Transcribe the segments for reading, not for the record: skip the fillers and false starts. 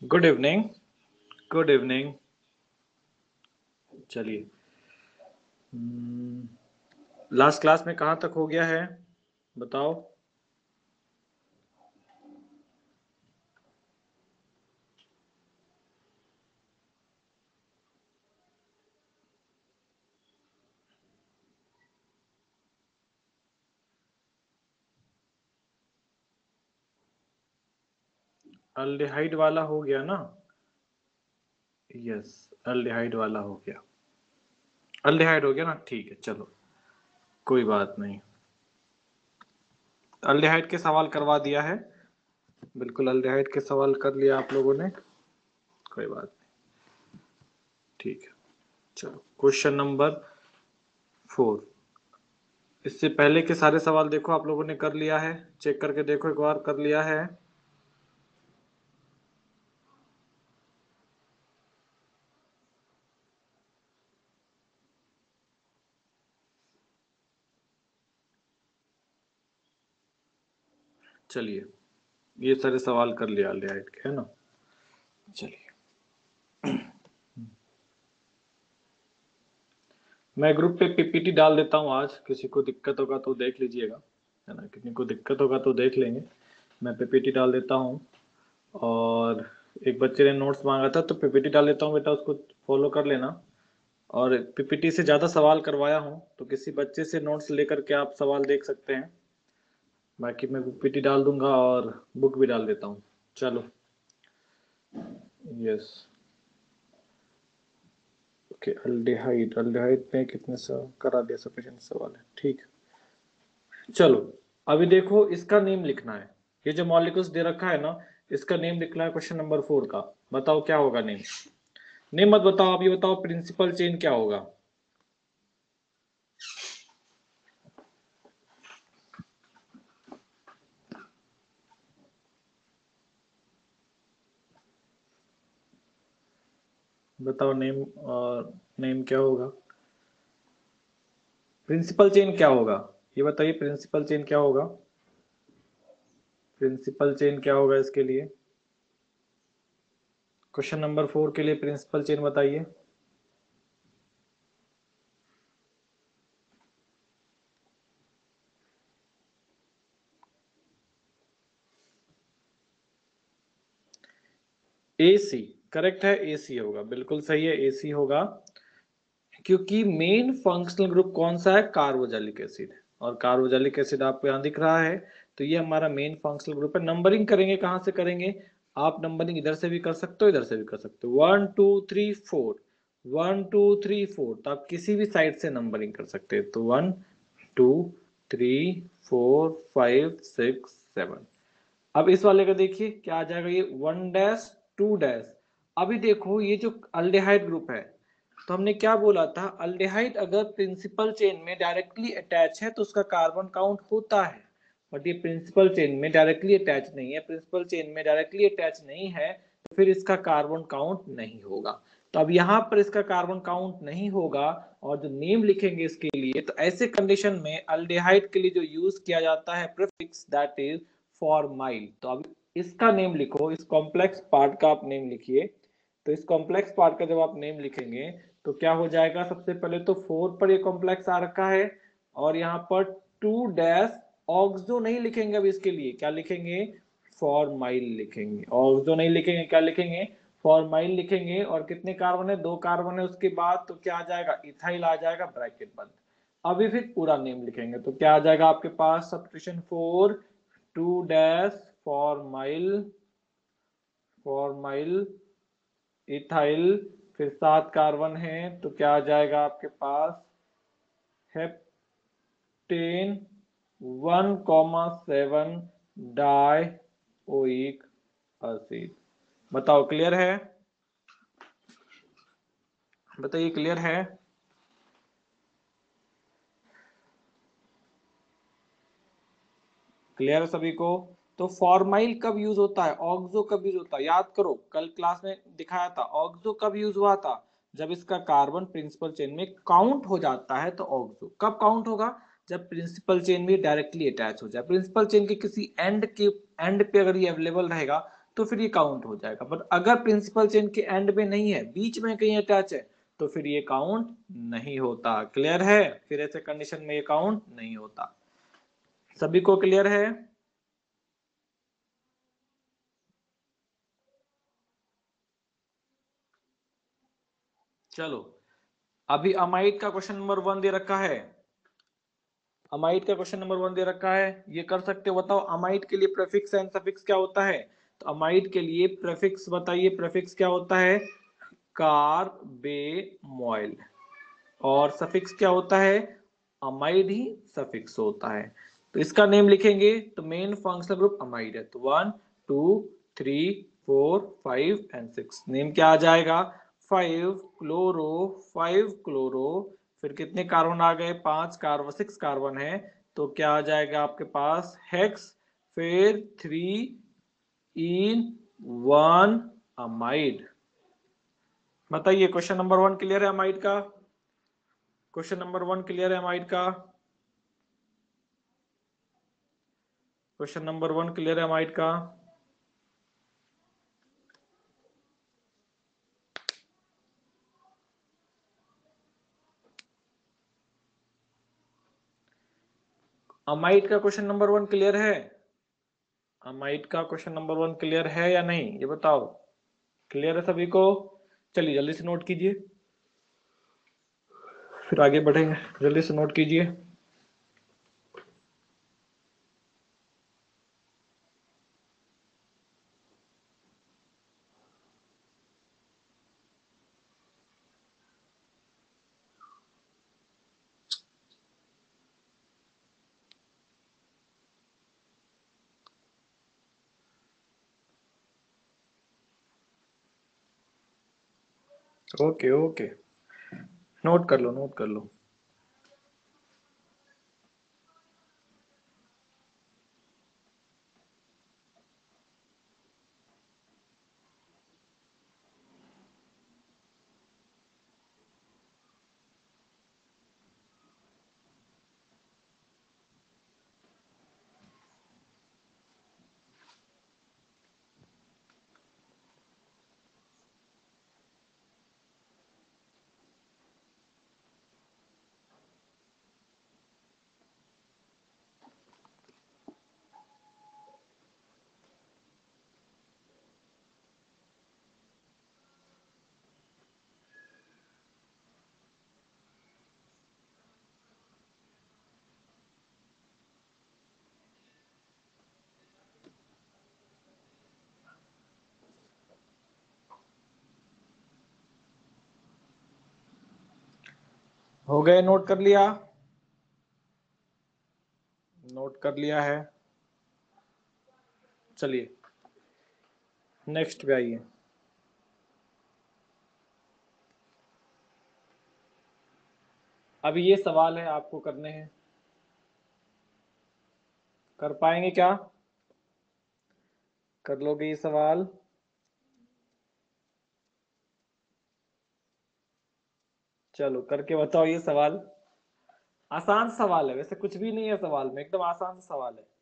Good evening. Good evening. चलिए, last class में कहाँ तक हो गया है बताओ। अल्डिहाइड वाला हो गया ना? यस, अल्डिहाइड वाला हो गया। अल्डिहाइड हो गया ना? ठीक है, चलो कोई बात नहीं। अल्डिहाइड के सवाल करवा दिया है, बिल्कुल अल्डिहाइड के सवाल कर लिया आप लोगों ने, कोई बात नहीं। ठीक है, चलो क्वेश्चन नंबर 4। इससे पहले के सारे सवाल देखो आप लोगों ने कर लिया है, चेक करके देखो एक बार, कर लिया है? चलिए, ये सारे सवाल कर लिया अल्डिहाइड के, है ना? चलिए, मैं ग्रुप पे पीपीटी डाल देता हूँ आज, किसी को दिक्कत होगा तो देख लीजिएगा, है ना? किसी को दिक्कत होगा तो देख लेंगे। मैं पीपीटी डाल देता हूँ, और एक बच्चे ने नोट्स मांगा था तो पीपीटी डाल देता हूँ, बेटा उसको फॉलो कर लेना। और पीपीटी से ज़्यादा सवाल करवाया हूँ तो किसी बच्चे से नोट्स लेकर के आप सवाल देख सकते हैं। बाकी मैं पीपीटी डाल दूंगा और बुक भी डाल देता हूँ। चलो, यस, ओके। अल्डिहाइड, अल्डिहाइड में कितने करा दिया, सफिशिएंट सवाल है, ठीक है। चलो, अभी देखो इसका नेम लिखना है। ये जो मॉलिक्यूल्स दे रखा है ना, इसका नेम लिखना है क्वेश्चन नंबर 4 का। बताओ क्या होगा नेम? नेम मत बताओ, आप ये बताओ प्रिंसिपल चेन क्या होगा। बताओ नेम, और नेम क्या होगा? प्रिंसिपल चेन क्या होगा, ये बताइए। प्रिंसिपल चेन क्या होगा? प्रिंसिपल चेन क्या होगा इसके लिए? क्वेश्चन नंबर 4 के लिए प्रिंसिपल चेन बताइए। एसी करेक्ट है, एसी होगा, बिल्कुल सही है, एसी होगा। क्योंकि मेन फंक्शनल ग्रुप कौन सा है? कार्बोक्सिलिक एसिड है, और कार्बोक्सिलिक एसिड आपको यहाँ दिख रहा है, तो ये हमारा मेन फंक्शनल ग्रुप है। नंबरिंग करेंगे कहाँ से करेंगे? आप नंबरिंग इधर से भी कर सकते हो, इधर से भी कर सकते हो। 1 2 3 4, 1 2 3 4, तो आप किसी भी साइड से नंबरिंग कर सकते हैं। तो 1 2 3 4 5 6 7। अब इस वाले का देखिए क्या आ जाएगा, ये 1 डैश 2 डैश। अभी देखो ये जो अल्डेहाइड ग्रुप है, तो हमने क्या बोला था, अल्डेहाइड अगर प्रिंसिपल चेन में डायरेक्टली अटैच है तो उसका कार्बन काउंट होता है। बट ये प्रिंसिपल चेन में डायरेक्टली अटैच नहीं है, प्रिंसिपल चेन में डायरेक्टली अटैच नहीं है, तो फिर इसका कार्बन काउंट नहीं होगा। तो अब यहाँ पर इसका कार्बन काउंट नहीं होगा, और जो नेम लिखेंगे इसके लिए, तो ऐसे कंडीशन में अल्डेहाइड के लिए जो यूज किया जाता है प्रीफिक्स, दैट इज फॉर्माइल। तो अब इसका नेम लिखो, इस कॉम्प्लेक्स पार्ट का आप नेम लिखिए। तो इस कॉम्प्लेक्स पार्ट का जब आप नेम लिखेंगे तो क्या हो जाएगा? सबसे पहले तो 4 पर ये कॉम्प्लेक्स आ रखा है, और यहाँ पर 2 डैश ऑक्सो नहीं लिखेंगे। अब इसके लिए क्या लिखेंगे? फॉर्माइल लिखेंगे। ऑक्सो नहीं लिखेंगे, क्या लिखेंगे? फॉर्माइल लिखेंगे। और कितने कार्बन है? 2 कार्बन है उसके बाद, तो क्या आ जाएगा? इथाइल आ जाएगा, ब्रैकेट बंद। अभी फिर पूरा नेम लिखेंगे तो क्या आ जाएगा आपके पास? Substitution 4 2 dash formyl, formyl ethyl, फिर 7 कार्बन है तो क्या आ जाएगा आपके पास? Heptane 1,7 dioic acid. बताओ क्लियर है? बताइए क्लियर है? क्लियर है सभी को? तो फॉर्माइल कब यूज होता है, ऑक्सो कब यूज होता है? याद करो, कल क्लास में दिखाया था ऑक्सो कब यूज हुआ था। जब इसका कार्बन प्रिंसिपल चेन में काउंट हो जाता है तो ऑक्सो कब काउंट होगा? जब प्रिंसिपल चेन में डायरेक्टली अटैच हो जाए, प्रिंसिपल चेन के किसी एंड पे अगर ये अवेलेबल रहेगा तो फिर ये काउंट हो जाएगा। पर अगर प्रिंसिपल चेन के एंड में नहीं है, बीच में कहीं अटैच है, तो फिर ये काउंट नहीं होता। क्लियर है? फिर ऐसे कंडीशन में ये काउंट नहीं होता। सभी को क्लियर है? चलो, अभी अमाइड का क्वेश्चन नंबर 1 दे रखा है। अमाइड का क्वेश्चन नंबर 1 दे रखा है, ये कर सकते हो? बताओ अमाइड के लिए प्रेफिक्स एंड सफिक्स क्या होता है? तो अमाइड के लिए प्रेफिक्स बताइए, प्रेफिक्स क्या होता है? कार्बेमोइल। और सफिक्स क्या होता है? अमाइड ही सफिक्स होता है। तो इसका नेम लिखेंगे तो मेन फंक्शनल ग्रुप अमाइड है। तो 1 2 3 4 5 एंड 6 नेम क्या आ जाएगा? 5 क्लोरो, 5 क्लोरो, फिर कितने कार्बन आ गए? 5 कार्बन, 6 कार्बन है, तो क्या आ जाएगा आपके पास? हेक्स, फिर 3 इन 1 अमाइड। बताइए क्वेश्चन नंबर 1 क्लियर है अमाइड का? क्वेश्चन नंबर 1 क्लियर है अमाइड का? क्वेश्चन नंबर 1 क्लियर है अमाइड का? अमाइड का क्वेश्चन नंबर 1 क्लियर है? अमाइड का क्वेश्चन नंबर 1 क्लियर है या नहीं, ये बताओ। क्लियर है सभी को? चलिए जल्दी से नोट कीजिए, फिर आगे बढ़ेंगे। जल्दी से नोट कीजिए। ओके ओके, नोट कर लो, नोट कर लो। हो गए? नोट कर लिया? नोट कर लिया है? चलिए नेक्स्ट पे आइए। अभी ये सवाल है, आपको करने हैं। कर पाएंगे क्या? कर लोगे ये सवाल? चलो करके बताओ ये सवाल। आसान सवाल है, वैसे कुछ भी नहीं है सवाल में, एकदम आसान सा सवाल है।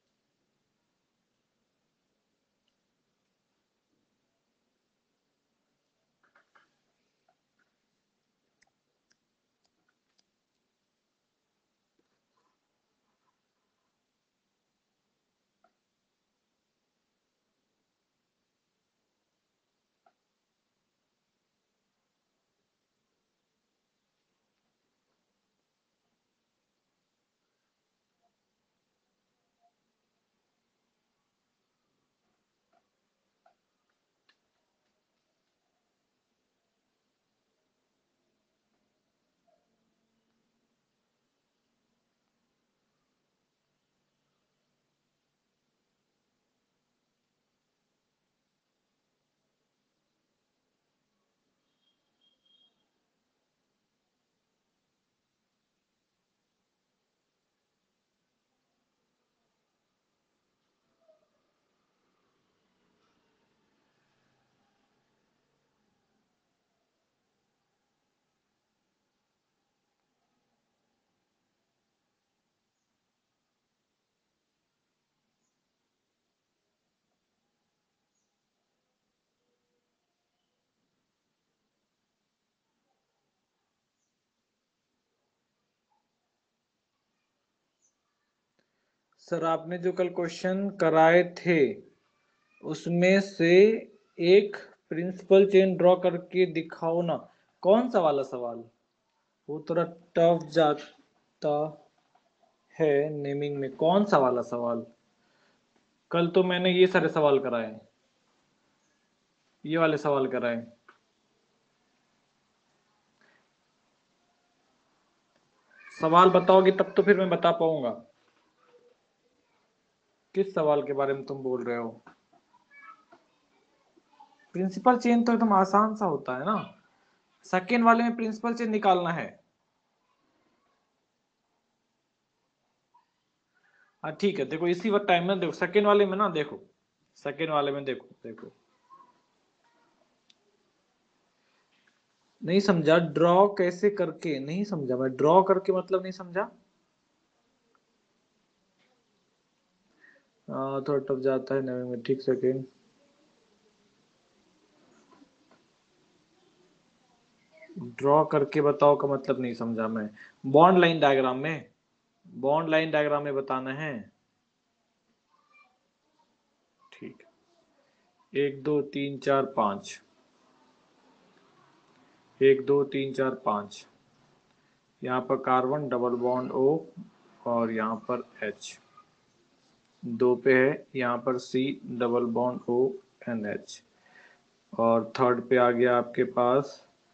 सर आपने जो कल क्वेश्चन कराए थे उसमें से एक प्रिंसिपल चेन ड्रॉ करके दिखाओ ना, कौन सा वाला सवाल? वो थोड़ा टफ जाता है नेमिंग में, कौन सा वाला सवाल? कल तो मैंने ये सारे सवाल कराए, ये वाले सवाल कराए। सवाल बताओगे तब तो फिर मैं बता पाऊंगा। किस सवाल के बारे में तुम बोल रहे हो? प्रिंसिपल चेन तो एकदम आसान सा होता है ना, सेकेंड वाले में प्रिंसिपल चेन निकालना है। हाँ ठीक है, देखो इसी वक्त टाइम में देखो सेकेंड वाले में ना, देखो सेकेंड वाले में देखो देखो नहीं समझा, ड्रॉ कैसे करके नहीं समझा मैं, ड्रॉ करके मतलब नहीं समझा। थोड़ा टफ जाता है नवे में, ठीक सेकेंड। ड्रॉ करके बताओ का मतलब नहीं समझा मैं, बॉन्ड लाइन डायग्राम में, बॉन्ड लाइन डायग्राम में बताना है। ठीक है, 1 2 3 4 5, 1 2 3 4 5, यहाँ पर कार्बन डबल बॉन्ड O और यहाँ पर H, 2 पे है यहाँ पर C double bond O NH, और थर्ड पे आ गया आपके पास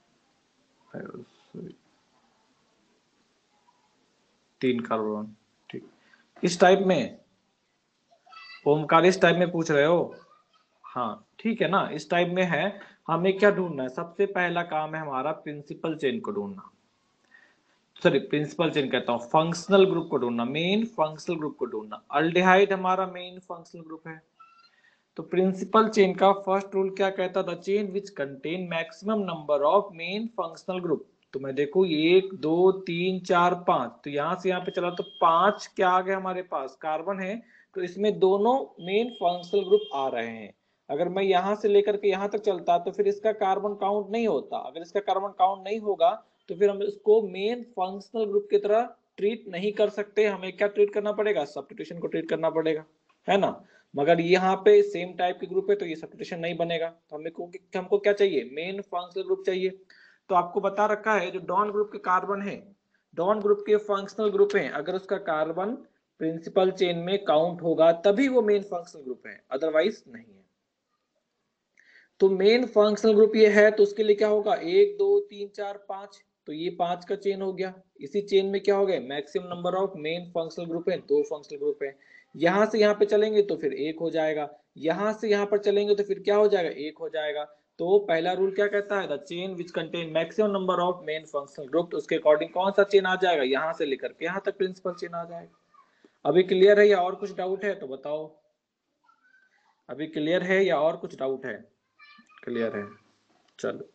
3 कार्बन। ठीक, इस टाइप में ओमकार, इस टाइप में पूछ रहे हो? हाँ ठीक है ना, इस टाइप में है। हमें क्या ढूंढना है? सबसे पहला काम है हमारा प्रिंसिपल चेन को ढूंढना, सॉरी प्रिंसिपल चेन कहता हूँ, फंक्शनल ग्रुप को ढूंढना, मेन फंक्शनल ग्रुप को ढूंढना। अल्डिहाइड हमारा मेन फंक्शनल ग्रुप है, तो प्रिंसिपल चेन का फर्स्ट रूल क्या कहता था? Chain which contain maximum number of main functional group. तो मैं देखू 1 2 3 4 5, तो यहां से यहाँ पे चला तो 5 क्या आ गए हमारे पास? कार्बन है, तो इसमें दोनों मेन फंक्शनल ग्रुप आ रहे हैं। अगर मैं यहां से लेकर के यहां तक चलता तो फिर इसका कार्बन काउंट नहीं होता, अगर इसका कार्बन काउंट नहीं होगा तो फिर हम इसको मेन फंक्शनल ग्रुप की तरह ट्रीट नहीं कर सकते, हमें क्या ट्रीट करना पड़ेगा? सब्स्टिट्यूशन को ट्रीट करना पड़ेगा, है ना। मगर यहाँ पे सेम टाइप के ग्रुप है तो ये सब्स्टिट्यूशन नहीं बनेगा, तो हमको क्या चाहिए? मेन फंक्शनल ग्रुप चाहिए। तो आपको बता रखा है जो डॉन ग्रुप के कार्बन है, डॉन ग्रुप के फंक्शनल ग्रुप है, अगर उसका कार्बन प्रिंसिपल चेन में काउंट होगा तभी वो मेन फंक्शनल ग्रुप है, अदरवाइज नहीं है। तो मेन फंक्शनल ग्रुप ये है, तो उसके लिए क्या होगा? 1 2 3 4 5, तो ये 5 का चेन हो गया। इसी चेन में क्या हो गया? Maximum number of main functional group है, 2 फंक्शनल ग्रुप है। यहां से यहां पे चलेंगे तो फिर 1 हो जाएगा, यहां से यहां पर चलेंगे तो फिर क्या हो जाएगा? 1 हो जाएगा। तो पहला रूल क्या कहता है? The chain which contain maximum number of main functional group, तो उसके अकॉर्डिंग कौन सा चेन आ जाएगा? यहां से लेकर के यहां तक प्रिंसिपल चेन आ जाएगा। अभी क्लियर है या और कुछ डाउट है तो बताओ? अभी क्लियर है या और कुछ डाउट है? क्लियर है, चलो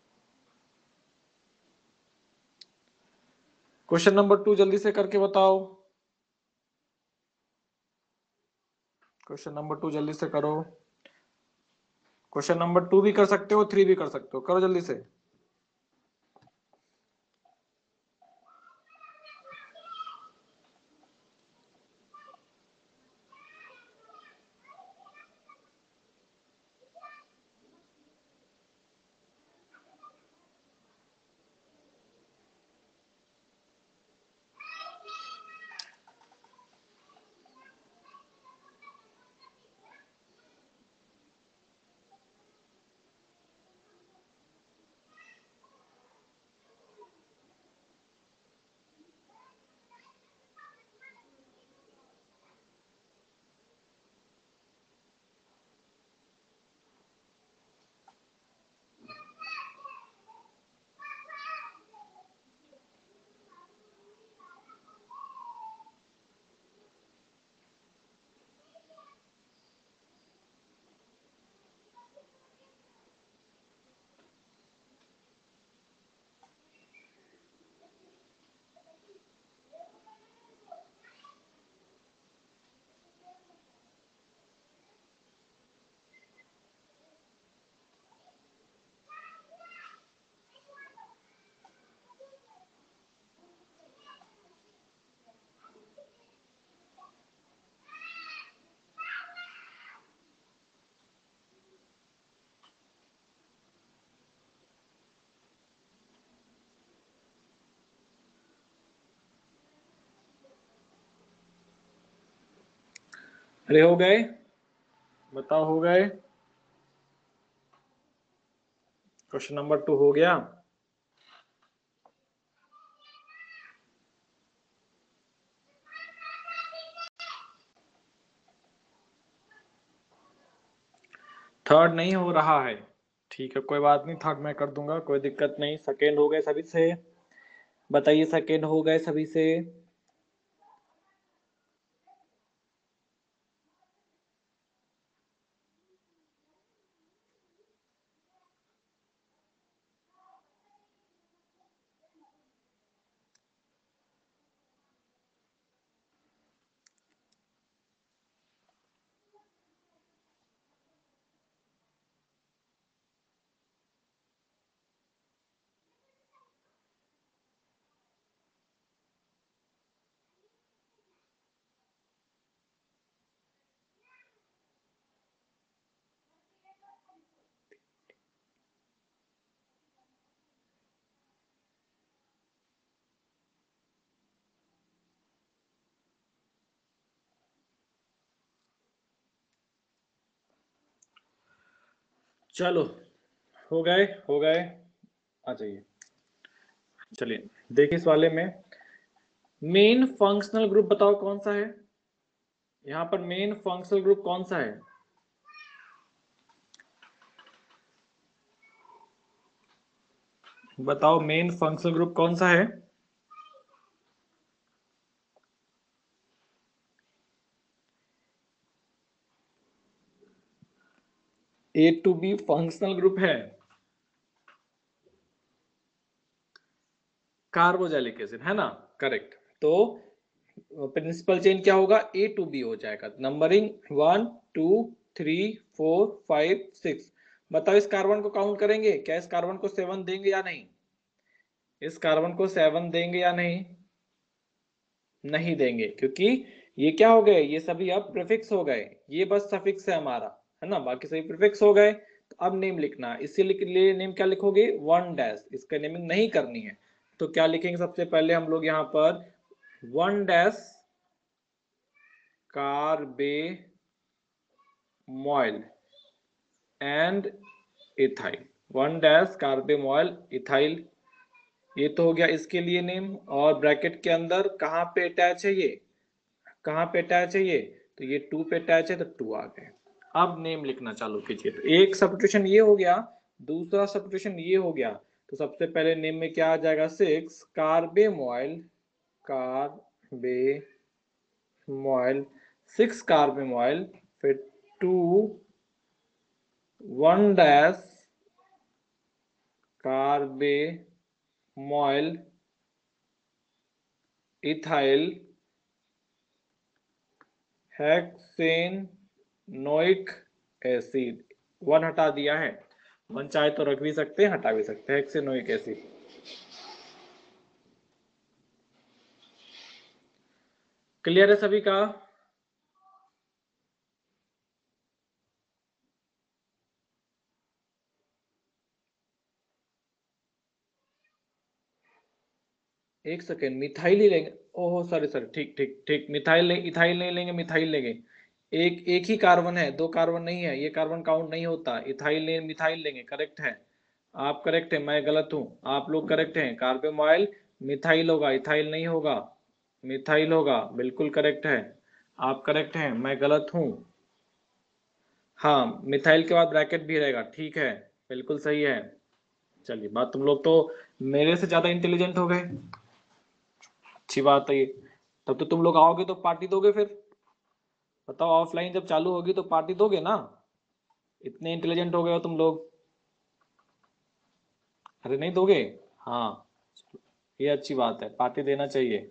क्वेश्चन नंबर 2 जल्दी से करके बताओ, क्वेश्चन नंबर 2 जल्दी से करो। क्वेश्चन नंबर 2 भी कर सकते हो, 3 भी कर सकते हो, करो जल्दी से। अरे हो गए, बताओ हो गए। क्वेश्चन नंबर 2 हो गया। थर्ड नहीं हो रहा है, ठीक है कोई बात नहीं, थर्ड मैं कर दूंगा, कोई दिक्कत नहीं। सेकेंड हो गए सभी से, बताइए सेकेंड हो गए सभी से। चलो हो गए हो गए, आ जाइए। चलिए देखिए इस वाले में मेन फंक्शनल ग्रुप बताओ कौन सा है, यहाँ पर मेन फंक्शनल ग्रुप कौन सा है? बताओ मेन फंक्शनल ग्रुप कौन सा है? A to B functional group है, कार्बोक्सिलिक एसिड है ना, करेक्ट। तो प्रिंसिपल चेन क्या होगा, ए टू बी हो जाएगा। नंबरिंग 1 2 3 4 5 6। बताओ इस कार्बन को काउंट करेंगे क्या, इस कार्बन को 7 देंगे या नहीं? इस कार्बन को 7 देंगे या नहीं? नहीं देंगे, क्योंकि ये क्या हो गए, ये सभी अब प्रीफिक्स हो गए, ये बस सफिक्स है हमारा, है ना, बाकी सभी प्रीफिक्स हो गए। तो अब नेम लिखना, इसीलिए नेम क्या लिखोगे, 1 डैश, इसका नेमिंग नहीं करनी है। तो क्या लिखेंगे सबसे पहले हम लोग यहाँ पर 1 dash carbamoyl and ethyl, 1 dash carbamoyl ethyl, ये तो हो गया इसके लिए नेम। और ब्रैकेट के अंदर कहाँ पे अटैच है ये, कहाँ पे अटैच है ये, तो ये 2 पे अटैच है, तो 2 आ गए। अब नेम लिखना चालू कीजिए, तो एक सब्स्टिट्यूशन ये हो गया, दूसरा सब्स्टिट्यूशन ये हो गया। तो सबसे पहले नेम में क्या आ जाएगा, 6 कार्बेमॉयल, कार्बेमॉयल 6 कार्बेमॉयल, फिर 2 1 dash carbamoyl ethyl hexanoic acid, 1 हटा दिया है, 1 चाहे तो रख भी सकते हैं, हटा भी सकते हैं, हेक्सेनोइक एसिड। क्लियर है सभी का? एक सेकेंड, मिथाइल ही लेंगे, ओहो सॉरी सॉरी, ठीक ठीक ठीक, मिथाइल नहीं, इथाइल नहीं लेंगे, मिथाइल लेंगे। एक एक ही कार्बन है, 2 कार्बन नहीं है, ये कार्बन काउंट नहीं होता, इथाइल ले मिथाइल लेंगे, करेक्ट है। आप करेक्ट है, मैं गलत हूँ, आप लोग करेक्ट हैं। कार्बेमॉयल मिथाइल होगा, इथाइल नहीं होगा, मिथाइल होगा, बिल्कुल करेक्ट है। आप करेक्ट हैं, मैं गलत हूँ। हाँ मिथाइल के बाद ब्रैकेट भी रहेगा, ठीक है, बिल्कुल सही है। चलिए बात, तुम लोग तो मेरे से ज्यादा इंटेलिजेंट हो गए, अच्छी बात है ये। तब तो तुम लोग आओगे तो पार्टी दोगे फिर, बताओ ऑफलाइन जब चालू होगी तो पार्टी दोगे ना, इतने इंटेलिजेंट हो गए हो तुम लोग। अरे नहीं दोगे? हाँ, ये अच्छी बात है, पार्टी देना चाहिए।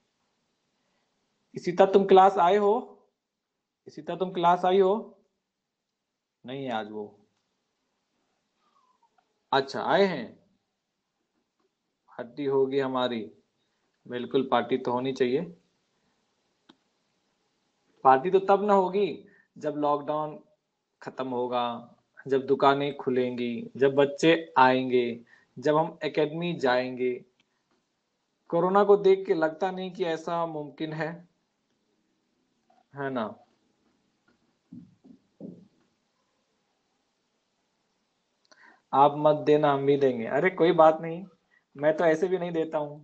इसी तरह तुम क्लास आए हो, इसी तरह तुम क्लास आई हो, नहीं है आज वो, अच्छा आए हैं, पार्टी होगी हमारी, बिल्कुल पार्टी तो होनी चाहिए। पार्टी तो तब ना होगी जब लॉकडाउन खत्म होगा, जब दुकानें खुलेंगी, जब बच्चे आएंगे, जब हम एकेडमी जाएंगे। कोरोना को देख के लगता नहीं कि ऐसा मुमकिन है ना। आप मत देना, हम भी देंगे। अरे कोई बात नहीं, मैं तो ऐसे भी नहीं देता हूं।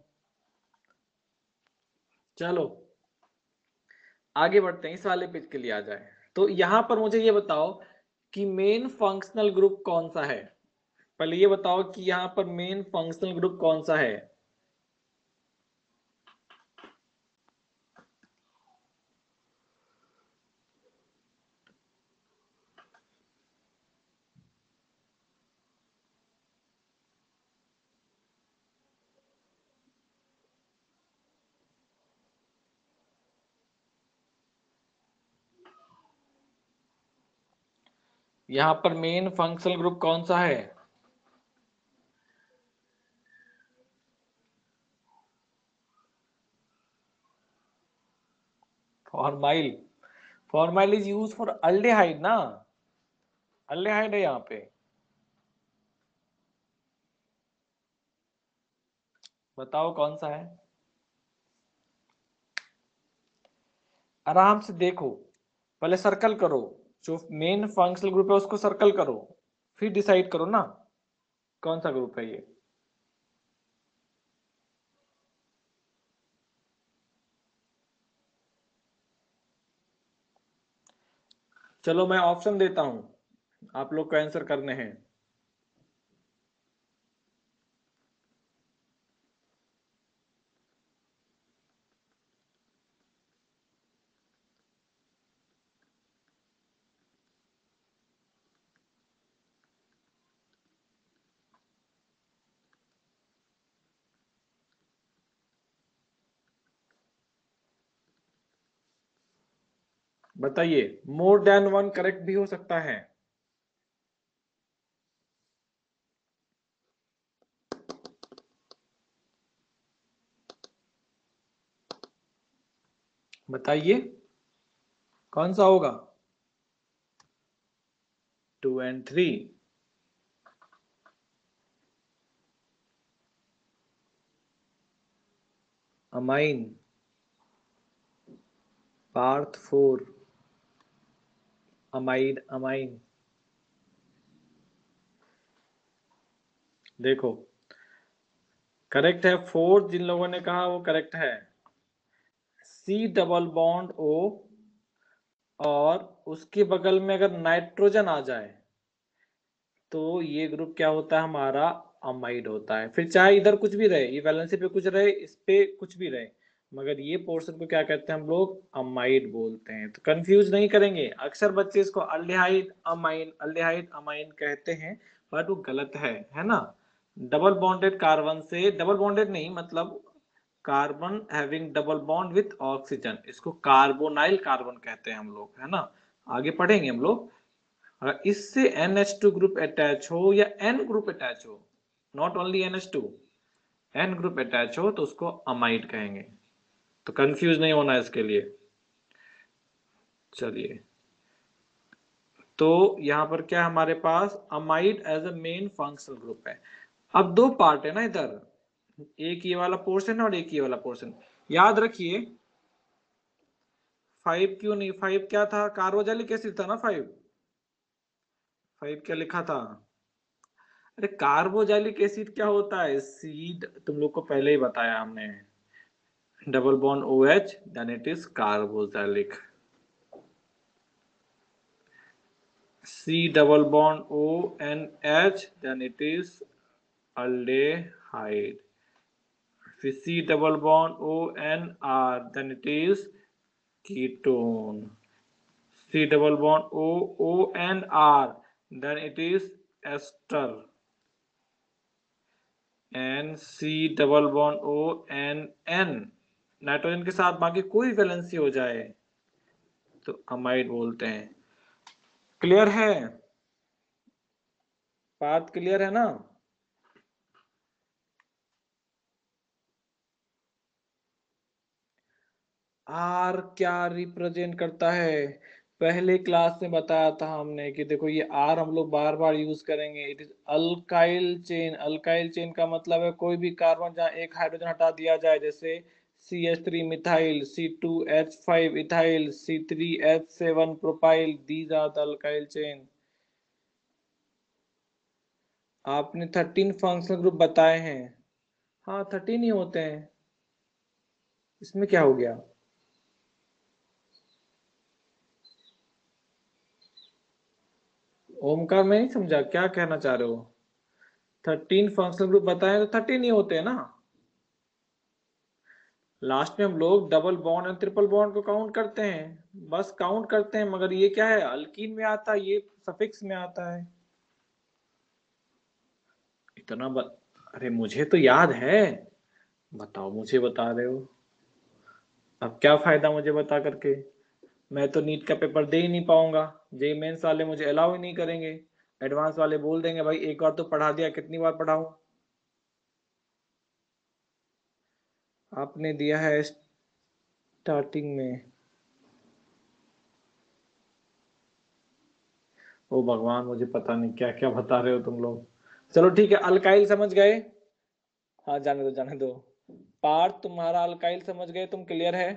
चलो आगे बढ़ते हैं, इस वाले पेज के लिए आ जाए। तो यहां पर मुझे ये बताओ कि मेन फंक्शनल ग्रुप कौन सा है। पहले ये बताओ कि यहाँ पर मेन फंक्शनल ग्रुप कौन सा है। यहाँ पर मेन फंक्शनल ग्रुप कौन सा है। Formyl. Formyl is use for aldehyde ना, अल्डेहाइड है यहाँ पे। बताओ कौन सा है। आराम से देखो, पहले सर्कल करो, जो मेन फंक्शनल ग्रुप है उसको सर्कल करो, फिर डिसाइड करो ना कौन सा ग्रुप है ये। चलो मैं ऑप्शन देता हूं, आप लोग को आंसर करने हैं। बताइए, मोर देन वन करेक्ट भी हो सकता है। बताइए कौन सा होगा। 2 and 3। Amine. Parth 4। Amide amine. देखो करेक्ट है, 4 जिन लोगों ने कहा वो करेक्ट है। C डबल बॉन्ड O और उसके बगल में अगर नाइट्रोजन आ जाए तो ये ग्रुप क्या होता है हमारा, अमाइड होता है। फिर चाहे इधर कुछ भी रहे, ये वैलेंसी पे कुछ रहे, इस पे कुछ भी रहे, मगर ये पोर्शन को क्या कहते हैं हम लोग, अमाइड बोलते हैं। तो कंफ्यूज नहीं करेंगे, अक्सर बच्चे इसको अल्डेहाइड अमाइन कहते हैं, बट वो गलत है ना। डबल बॉन्डेड कार्बन से, डबल बॉन्डेड नहीं मतलब carbon having double bond with oxygen, इसको कार्बोनाइल कार्बन कहते हैं हम लोग, है ना। आगे पढ़ेंगे हम लोग। अगर इससे NH2 ग्रुप अटैच हो या N ग्रुप अटैच हो, not only NH2, N group attach हो तो उसको अमाइड कहेंगे। तो कंफ्यूज नहीं होना इसके लिए। चलिए, तो यहां पर क्या हमारे पास amide as a main functional group है। अब दो पार्ट है ना इधर, एक ये वाला पोर्शन है और एक ये वाला पोर्शन। याद रखिए 5 क्यों नहीं, 5 क्या था, कार्बोक्सिलिक एसिड था ना। 5 क्या लिखा था। अरे कार्बोक्सिलिक एसिड क्या होता है, सीड, तुम लोग को पहले ही बताया हमने, double bond OH then it is carboxylic. C double bond ONH then it is aldehyde. फिर C double bond ONR then it is ketone. C double bond ONR then it is ester. And C double bond ONN nitrogen के साथ बाकी कोई valency हो जाए तो amide बोलते हैं। क्लियर है, बात क्लियर है ना। आर क्या रिप्रेजेंट करता है, पहले क्लास में बताया था हमने कि देखो ये आर हम लोग बार बार यूज करेंगे। It is alkyl chain. Alkyl chain का मतलब है कोई भी कार्बन जहाँ एक हाइड्रोजन हटा दिया जाए, जैसे CH3 methyl, C2H5 ethyl, C3H7 propyl, these are the alkyl chain. आपने 13 फंक्शनल ग्रुप बताए हैं। हाँ 13 ही होते हैं, इसमें क्या हो गया? ओमकार मैं नहीं समझा क्या कहना चाह रहे हो। 13 फंक्शनल ग्रुप बताए तो 13 ही होते हैं ना। लास्ट में हम लोग डबल बॉन्ड और ट्रिपल बॉन्ड को काउंट करते हैं, बस काउंट करते हैं, मगर ये क्या है, अल्कीन में आता है, ये सफिक्स में आता है। इतना अरे मुझे तो याद है। बताओ, मुझे बता रहे हो, अब क्या फायदा मुझे बता करके। मैं तो नीट का पेपर दे ही नहीं पाऊंगा, जे मेंस वाले मुझे अलाउ ही नहीं करेंगे। एडवांस वाले बोल देंगे भाई एक बार तो पढ़ा दिया, कितनी बार पढ़ाऊं। आपने दिया है स्टार्टिंग में। ओ भगवान, मुझे पता नहीं क्या क्या बता रहे हो तुम लोग। चलो ठीक है, अल्काइल समझ गए। हाँ जाने दो जाने दो। पार्थ तुम्हारा अल्काइल समझ गए, तुम क्लियर है।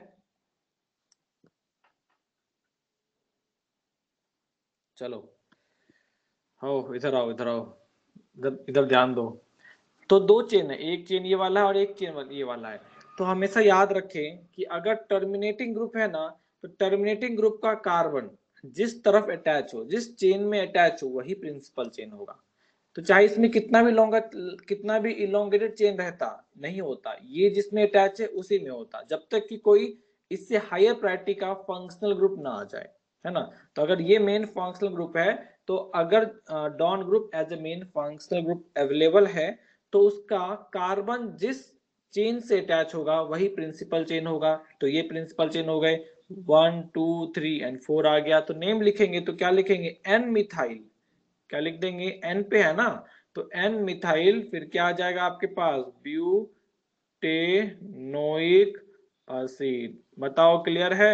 चलो आओ इधर आओ इधर आओ, इधर इधर ध्यान दो। तो दो चेन है, एक चेन ये वाला है और एक चेन ये वाला है। तो हमेशा याद रखें कि अगर टर्मिनेटिंग ग्रुप है ना, तो टर्मिनेटिंग ग्रुप का कार्बन जिस तरफ अटैच हो, जिस चेन में अटैच हो, वही प्रिंसिपल चेन होगा। तो चाहे इसमें कितना भी लॉन्गा, कितना भी इलोंगेटेड चेन रहता, नहीं होता, ये जिसमें अटैच है उसी में होता, जब तक कि कोई इससे हायर प्रायोरिटी का फंक्शनल ग्रुप ना आ जाए, है ना। तो अगर ये मेन फंक्शनल ग्रुप है, तो अगर डॉन group as a main functional group available है, तो उसका कार्बन जिस चेन से अटैच होगा वही प्रिंसिपल चेन होगा। तो ये प्रिंसिपल चेन हो गए, 1 2 3 एंड 4 आ गया। तो नेम लिखेंगे तो क्या लिखेंगे, एन मिथाइल। क्या लिख देंगे, एन पे है ना, तो एन मिथाइल, फिर क्या आ जाएगा आपके पास, ब्यूटेनोइक एसिड। बताओ क्लियर है।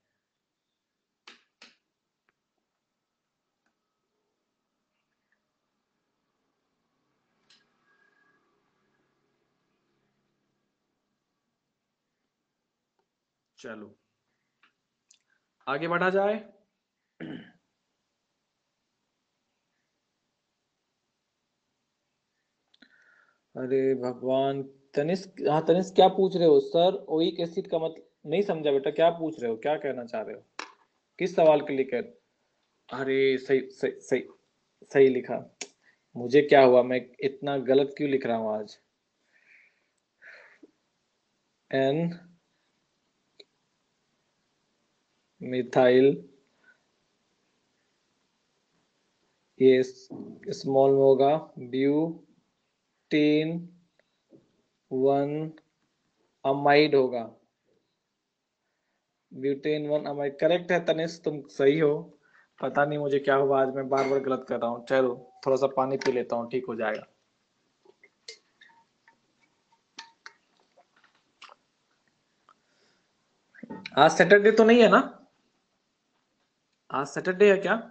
चलो आगे बढ़ा जाए। अरे भगवान, तनिष्क, हाँ तनिष्क क्या पूछ रहे हो सर, ओइक एसिड का मतलब नहीं समझा बेटा, क्या पूछ रहे हो, क्या कहना चाह रहे हो, किस सवाल के लिए कह। अरे सही सही सही, सही लिखा। मुझे क्या हुआ, मैं इतना गलत क्यों लिख रहा हूँ आज। एन मिथाइल, ये स्मॉल में होगा, ब्यूटेन 1 अमाइड होगा। ब्यूटेन 1 अमाइड करेक्ट है तनिष, तुम सही हो। पता नहीं मुझे क्या हुआ, आज मैं बार बार गलत कर रहा हूँ। चलो थोड़ा सा पानी पी लेता हूँ, ठीक हो जाएगा। आज सैटरडे तो नहीं है ना, आज सैटरडे है क्या?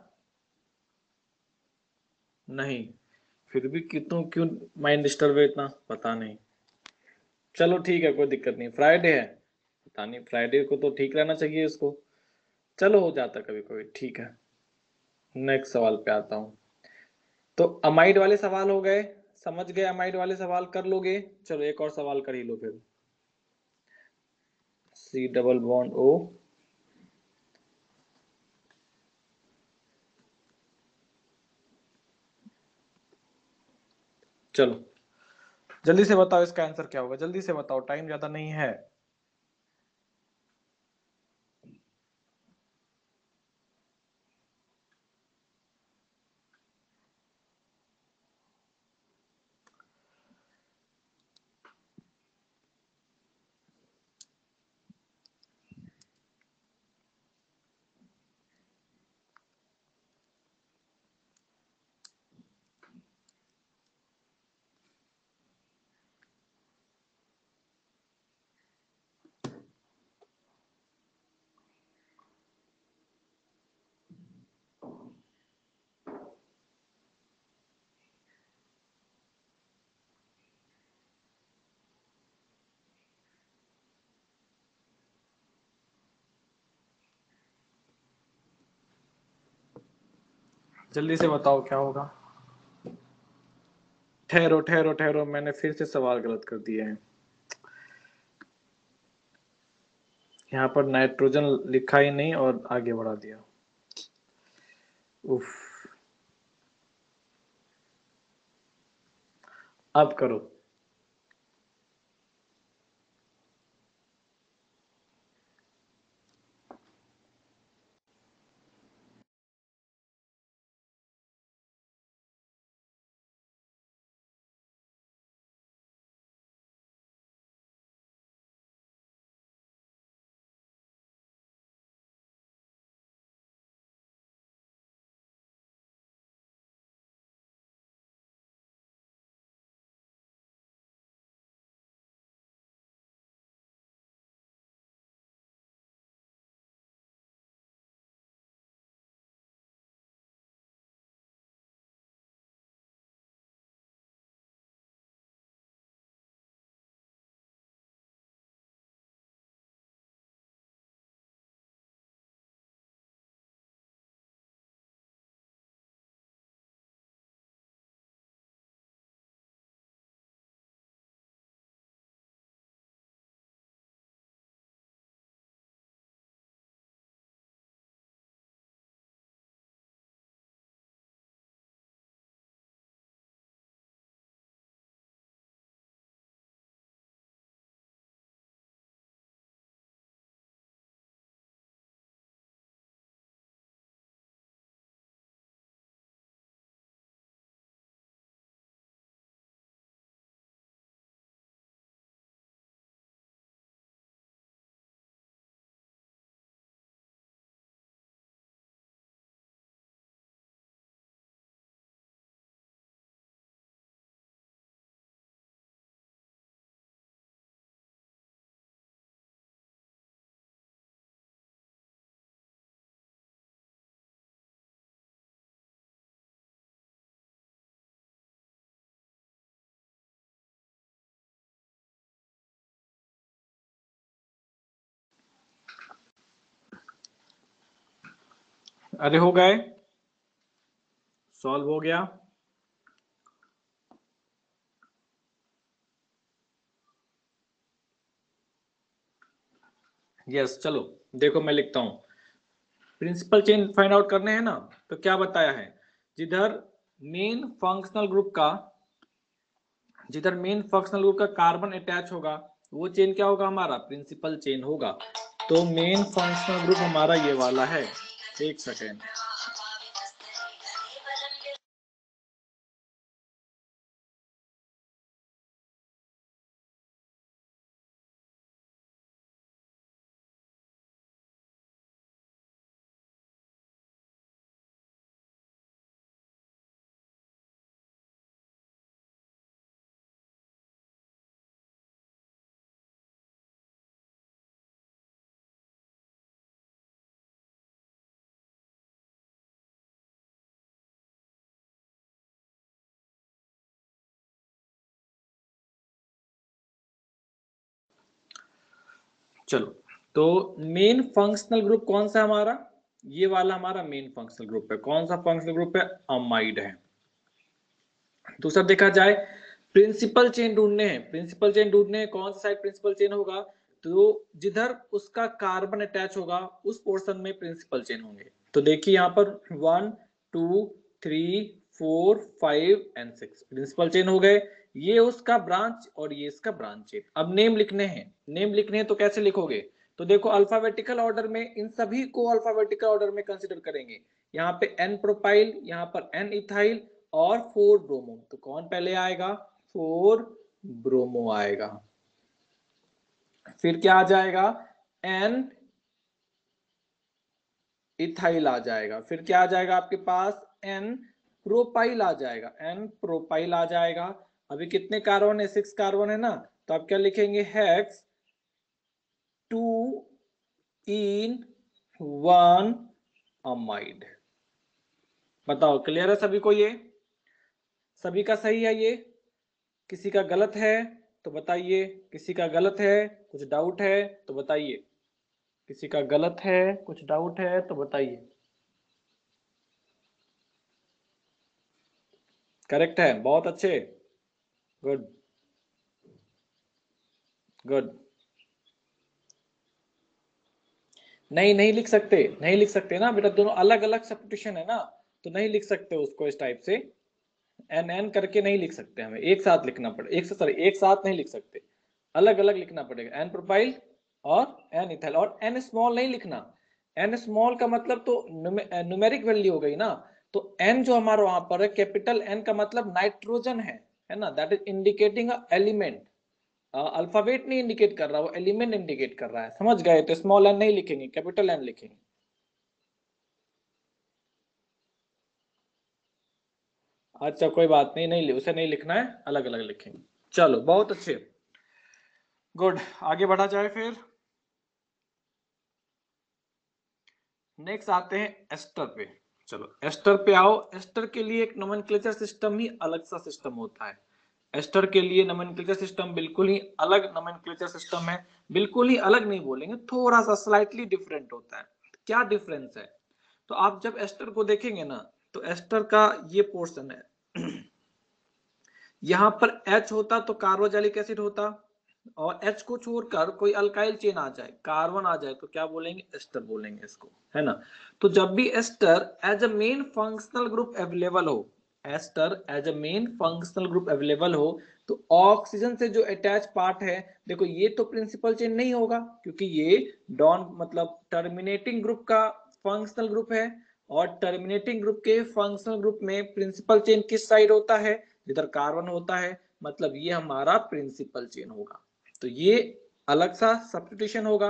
नहीं, फिर भी क्यों क्यों माइंड डिस्टर्ब है इतना, पता नहीं। चलो ठीक है, कोई दिक्कत नहीं, फ्राइडे है, पता नहीं, फ्राइडे को तो ठीक रहना चाहिए इसको। चलो हो जाता कभी कभी, ठीक है। नेक्स्ट सवाल पे आता हूँ। तो अमाइड वाले सवाल हो गए, समझ गए, अमाइड वाले सवाल कर लोगे। चलो एक और सवाल कर ही लो फिर। सी डबल बॉन्ड ओ, चलो जल्दी से बताओ इसका आंसर क्या होगा, जल्दी से बताओ, टाइम ज्यादा नहीं है। जल्दी से बताओ क्या होगा। ठहरो ठहरो ठहरो, मैंने फिर से सवाल गलत कर दिए हैं। यहाँ पर नाइट्रोजन लिखा ही नहीं और आगे बढ़ा दिया। उफ, अब करो। अरे हो गए, सॉल्व हो गया। यस, चलो देखो मैं लिखता हूं। प्रिंसिपल चेन फाइंड आउट करने हैं ना, तो क्या बताया है, जिधर मेन फंक्शनल ग्रुप का कार्बन अटैच होगा, वो चेन क्या होगा हमारा, प्रिंसिपल चेन होगा। तो मेन फंक्शनल ग्रुप हमारा ये वाला है। एक सेकेंड, चलो तो मेन फंक्शनल ग्रुप कौन सा हमारा, ये वाला हमारा मेन फंक्शनल ग्रुप है। कौन सा फंक्शनल ग्रुप है, अमाइड है। दूसरा देखा जाए, प्रिंसिपल चेन ढूंढने हैं, प्रिंसिपल चेन ढूंढने हैं, कौन सा साइड प्रिंसिपल चेन होगा, तो जिधर उसका कार्बन अटैच होगा उस पोर्शन में प्रिंसिपल चेन होंगे। तो देखिए यहाँ पर 1 2 3 4 5 एंड 6 प्रिंसिपल चेन हो गए। ये उसका ब्रांच और ये इसका ब्रांच है। अब नेम लिखने हैं, नेम लिखने हैं तो कैसे लिखोगे, तो देखो अल्फाबेटिकल ऑर्डर में इन सभी को अल्फाबेटिकल ऑर्डर में कंसिडर करेंगे। यहाँ पे एन प्रोपाइल, यहाँ पर एन इथाइल और 4 ब्रोमो, तो कौन पहले आएगा, 4 ब्रोमो आएगा। फिर क्या आ जाएगा, एन इथाइल आ जाएगा। फिर क्या आ जाएगा आपके पास, एन प्रोपाइल आ जाएगा, एन प्रोपाइल आ जाएगा। अभी कितने कार्बन है, 6 कार्बन है ना, तो आप क्या लिखेंगे, हेक्स 2 इन 1 अमाइड। बताओ क्लियर है सभी को, ये सभी का सही है ये, किसी का गलत है तो बताइए, किसी का गलत है, कुछ डाउट है तो बताइए, किसी का गलत है कुछ डाउट है तो बताइए। करेक्ट है, बहुत अच्छे। Good good. नहीं नहीं लिख सकते, नहीं लिख सकते ना बेटा, दोनों अलग अलग सब्स्टिट्यूशन है ना, तो नहीं लिख सकते उसको इस टाइप से। एन एन करके नहीं लिख सकते, हमें एक साथ लिखना पड़ेगा, एक से सॉरी एक साथ नहीं लिख सकते, अलग अलग लिखना पड़ेगा। एन प्रोपाइल और एन इथाइल, और एन स्मॉल नहीं लिखना। एन स्मॉल का मतलब तो न्यूमेरिक वैल्यू हो गई ना, तो एन जो हमारा वहां पर है कैपिटल एन का मतलब नाइट्रोजन है ना, that is indicating a element. Alphabet नहीं इंडिकेट कर रहा, वो एलिमेंट इंडिकेट कर रहा है, समझ गए? तो स्मॉल एन नहीं लिखेंगे, कैपिटल एन लिखेंगे। अच्छा कोई बात नहीं, नहीं उसे नहीं लिखना है, अलग अलग लिखेंगे। चलो बहुत अच्छे, गुड। आगे बढ़ा जाए फिर। नेक्स्ट आते हैं एस्टर पे। चलो एस्टर पे आओ। एस्टर के लिए एक नोमेनक्लेचर सिस्टम ही अलग सा सिस्टम होता है। एस्टर के लिए नोमेनक्लेचर सिस्टम बिल्कुल ही अलग नोमेनक्लेचर सिस्टम है। बिल्कुल ही अलग नहीं बोलेंगे, थोड़ा सा स्लाइटली डिफरेंट होता है। क्या डिफरेंस है? तो आप जब एस्टर को देखेंगे ना, तो एस्टर का ये पोर्शन है यहां पर H होता तो कार्बोक्सिलिक एसिड होता, और H को छोड़कर कोई अल्काइल चेन आ जाए, कार्बन आ जाए, तो क्या बोलेंगे? एस्टर बोलेंगे इसको, है ना। तो जब भी ester as a main functional group available हो, ester as a main functional group available हो, तो ऑक्सीजन से जो अटैच पार्ट है, देखो ये तो प्रिंसिपल चेन नहीं होगा, क्योंकि ये डॉन मतलब टर्मिनेटिंग ग्रुप का फंक्शनल ग्रुप है, और टर्मिनेटिंग ग्रुप के फंक्शनल ग्रुप में प्रिंसिपल चेन किस साइड होता है? जिधर कार्बन होता है, मतलब ये हमारा प्रिंसिपल चेन होगा। तो ये अलग सा सब्स्टिट्यूशन होगा।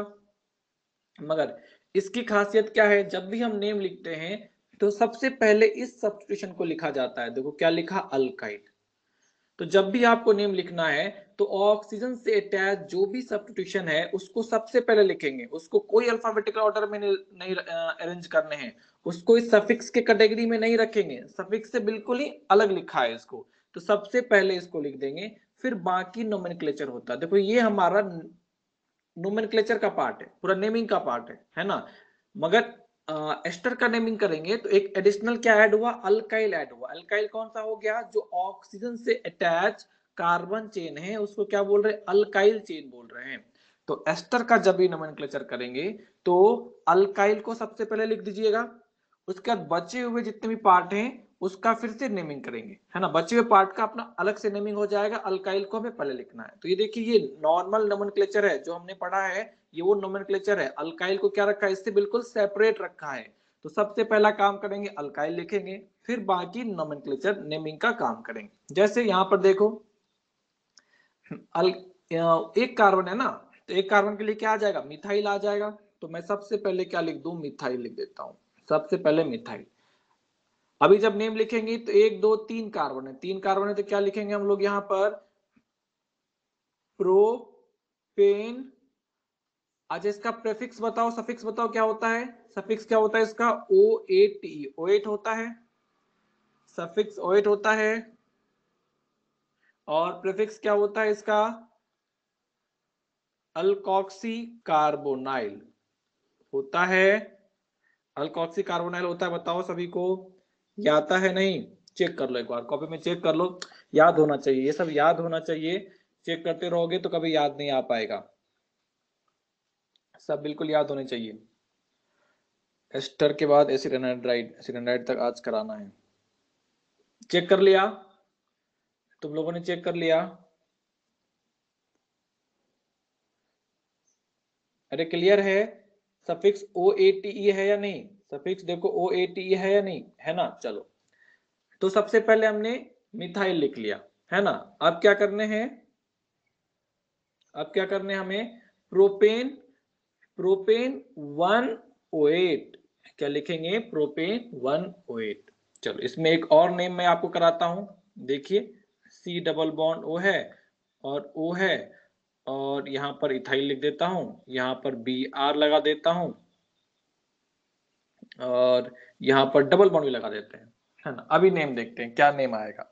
मगर इसकी खासियत क्या है? जब भी हम नेम लिखते हैं तो सबसे पहले इस सब्स्टिट्यूशन को लिखा जाता है। देखो क्या लिखा? अल्काइल। तो जब भी आपको नेम लिखना है तो ऑक्सीजन से अटैच जो भी सब्स्टिट्यूशन है उसको सबसे पहले लिखेंगे, उसको कोई अल्फाबेटिकल ऑर्डर में नहीं अरेंज करने हैं, उसको इस सफिक्स के कैटेगरी में नहीं रखेंगे, सफिक्स से बिल्कुल ही अलग लिखा है इसको, तो सबसे पहले इसको लिख देंगे, फिर बाकी नोमेनक्लेचर होता है। देखो ये हमारा नोमेनक्लेचर का पार्ट है, पूरा नेमिंग का पार्ट है ना। मगर एस्टर का नेमिंग करेंगे तो एक एडिशनल क्या ऐड हुआ? अल्काइल ऐड हुआ। अल्काइल कौन सा हो गया? जो ऑक्सीजन से अटैच कार्बन चेन है उसको क्या बोल रहे हैं? अल्काइल चेन बोल रहे हैं। तो एस्टर का जब भी नोमेनक्लेचर करेंगे तो अल्काइल को सबसे पहले लिख दीजिएगा, उसके बाद बचे हुए जितने भी पार्ट हैं उसका फिर से नेमिंग करेंगे, है ना। बचे हुए पार्ट का अपना अलग से नेमिंग हो जाएगा, अल्काइल को हमें पहले लिखना है। तो ये देखिए ये नॉर्मल नोमेनक्लेचर है जो हमने पढ़ा है, ये वो नोमेनक्लेचर है। अल्काइल को क्या रखा है? इससे बिल्कुल सेपरेट रखा है। तो सबसे पहला काम करेंगे अल्काइल लिखेंगे, फिर बाकी नोमेनक्लेचर नेमिंग का काम करेंगे। जैसे यहाँ पर देखो अल एक कार्बन है ना, तो एक कार्बन के लिए क्या आ जाएगा? मिथाइल आ जाएगा। तो मैं सबसे पहले क्या लिख दूं? मिथाइल लिख देता हूं, सबसे पहले मिथाइल। अभी जब नेम लिखेंगे तो एक दो तीन कार्बन है, तीन कार्बन है, तो क्या लिखेंगे हम लोग यहाँ पर? प्रोपेन। अच्छा इसका प्रेफिक्स बताओ, सफिक्स बताओ क्या होता है? सफिक्स क्या होता है इसका? O8, O8 होता है, सफिक्स O8 होता है। और प्रेफिक्स क्या होता है इसका? अल्कोक्सी कार्बोनाइल होता है। अल्कोक्सी कार्बोनाइल होता है, बताओ सभी को ये आता है नहीं? चेक कर लो एक बार, कॉपी में चेक कर लो, याद होना चाहिए, ये सब याद होना चाहिए। चेक करते रहोगे तो कभी याद नहीं आ पाएगा, सब बिल्कुल याद होने चाहिए। एस्टर के बाद एसिड एनाइड्राइड, एसिड एनाइड्राइड तक आज कराना है। चेक कर लिया? तुम लोगों ने चेक कर लिया? अरे क्लियर है? सफिक्स OATE है या नहीं? सफिक्स देखो OATE है या नहीं, है ना। चलो तो सबसे पहले हमने मिथाइल लिख लिया, है ना। अब क्या करने हैं? अब क्या करने हमें? प्रोपेन, प्रोपेन 108, क्या लिखेंगे? प्रोपेन 108। चलो इसमें एक और नेम मैं आपको कराता हूं, देखिए C डबल बॉन्ड O है और O है, और यहां पर इथाइल लिख देता हूं, यहां पर BR लगा देता हूं, और यहां पर डबल बॉन्ड भी लगा देते हैं, है ना। अभी नेम देखते हैं क्या नेम आएगा।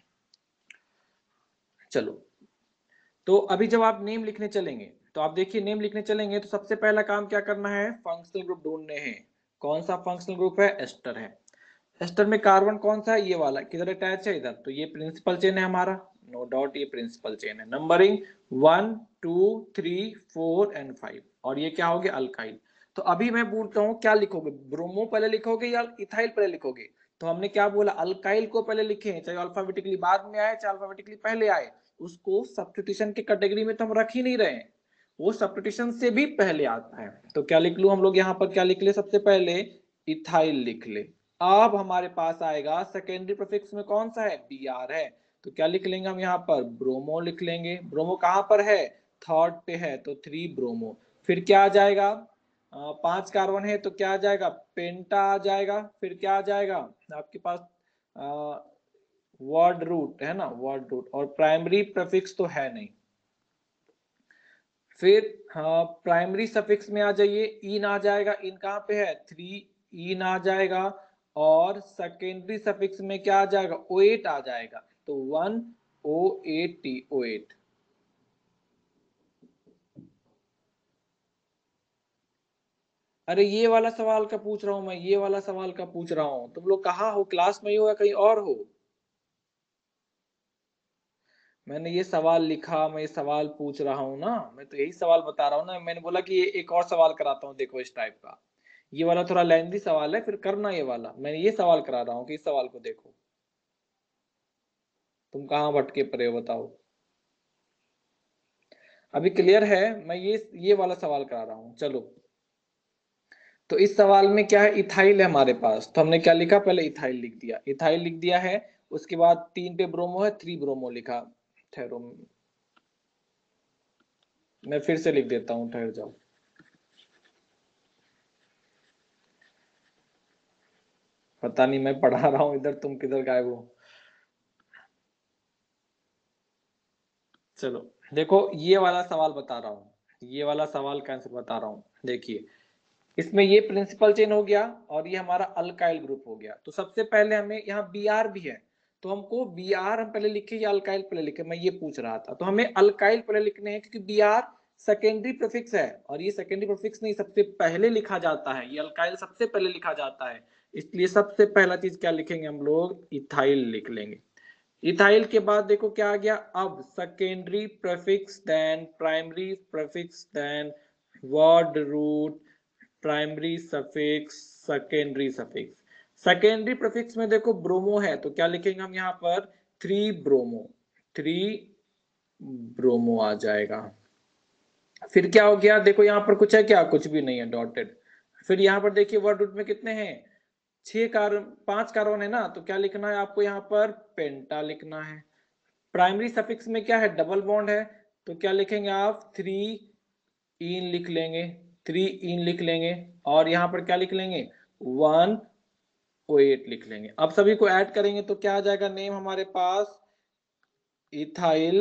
चलो तो अभी जब आप नेम लिखने चलेंगे तो आप देखिए, नेम लिखने चलेंगे तो सबसे पहला काम क्या करना है? फंक्शनल ग्रुप ढूंढने हैं। कौन सा फंक्शनल ग्रुप है? एस्टर है। एस्टर में कार्बन कौन सा है? ये वाला, किधर अटैच है? इधर। तो ये प्रिंसिपल चेन है हमारा, नो डाउट ये प्रिंसिपल चेन है। नंबरिंग 1 2 3 4 एंड 5 और ये क्या हो गया अल्काइल। तो अभी मैं पूछता हूँ क्या लिखोगे, ब्रोमो पहले लिखोगे या इथाइल पहले लिखोगे? तो हमने क्या बोला, अल्काइल को पहले लिखे, चाहे अल्फाबेटिकली बाद में आए चाहे अल्फाबेटिकली पहले आए, उसको सब्स्टिट्यूशन की कैटेगरी में तो हम रख ही नहीं रहे, वो सब्स्टिट्यूशन से भी पहले आता है। तो क्या लिख लू हम लोग यहाँ पर, क्या लिख ले, सबसे पहले इथाइल लिख ले। अब हमारे पास आएगा सेकेंडरी प्रीफिक्स में कौन सा है, बी आर है, तो क्या लिख लेंगे हम यहाँ पर, ब्रोमो लिख लेंगे। ब्रोमो कहाँ पर है, थर्ड पे है, तो 3 ब्रोमो। फिर क्या आ जाएगा, 5 कार्बन है तो क्या आ जाएगा, पेंटा आ जाएगा। फिर क्या आ जाएगा आपके पास, वर्ड रूट है ना, वर्ड रूट, और प्राइमरी प्रीफिक्स तो है नहीं। फिर हाँ प्राइमरी सफिक्स में आ जाइए, इन आ जाएगा, इन कहाँ पे है, 3 इन आ जाएगा। और सेकेंडरी सफिक्स में क्या आ जाएगा, O8 आ जाएगा, तो 1 O8 T O8। अरे ये वाला सवाल का पूछ रहा हूं मैं, ये वाला सवाल का पूछ रहा हूं, तुम लोग कहाँ हो, क्लास में ही हो या कहीं और हो? मैंने ये सवाल लिखा, मैं ये सवाल पूछ रहा हूँ ना, मैं तो यही सवाल बता रहा हूँ ना। मैंने बोला कि ये एक और सवाल कराता हूँ, देखो इस टाइप का, ये वाला थोड़ा लेंथी सवाल है, फिर करना ये वाला। मैंने ये सवाल करा रहा हूँ कि इस सवाल को देखो, तुम कहाँ भटके पड़े हो बताओ। अभी क्लियर है, मैं ये वाला सवाल करा रहा हूँ। चलो, तो इस सवाल में क्या है, इथाइल है हमारे पास, तो हमने क्या लिखा, पहले इथाइल लिख दिया, इथाइल लिख दिया है। उसके बाद 3 पे ब्रोमो है, 3 ब्रोमो लिखा। ठहरो, मैं फिर से लिख देता हूँ, ठहर जाओ। पता नहीं, मैं पढ़ा रहा हूँ इधर, तुम किधर गायब हो। चलो देखो, ये वाला सवाल बता रहा हूँ, ये वाला सवाल का आंसर बता रहा हूँ। देखिए, इसमें ये प्रिंसिपल चेन हो गया और ये हमारा अल्काइल ग्रुप हो गया। तो सबसे पहले हमें यहाँ बी आर भी है, तो हमको बी आर हम पहले लिखे या अल्काइल पहले लिखे, मैं ये पूछ रहा था। तो हमें अल्काइल पहले लिखने हैं, क्योंकि बी आर सेकेंडरी प्रीफिक्स है, और ये सेकेंडरी प्रीफिक्स नहीं, सबसे पहले लिखा जाता है, ये अल्काइल सबसे पहले लिखा जाता है। इसलिए सबसे पहला चीज क्या लिखेंगे हम लोग, इथाइल लिख लेंगे। इथाइल के बाद देखो क्या आ गया, अब secondary prefix then primary prefix then word root primary suffix secondary suffix. Secondary prefix में देखो ब्रोमो है, तो क्या लिखेंगे हम यहाँ पर, 3 ब्रोमो, 3 ब्रोमो आ जाएगा। फिर क्या हो गया, देखो यहाँ पर कुछ है क्या, कुछ भी नहीं है, डॉटेड। फिर यहाँ पर देखिए वर्ड रूट में कितने हैं, 6 कार्बन, 5 कार्बन है ना, तो क्या लिखना है आपको यहाँ पर, पेंटा लिखना है। प्राइमरी सफिक्स में क्या है, डबल बॉन्ड है, तो क्या लिखेंगे आप, 3 इन लिख लेंगे, 3 इन लिख लेंगे। और यहाँ पर क्या लिख लेंगे, 1 O8 लिख लेंगे। अब सभी को ऐड करेंगे तो क्या आ जाएगा नेम हमारे पास, ethyl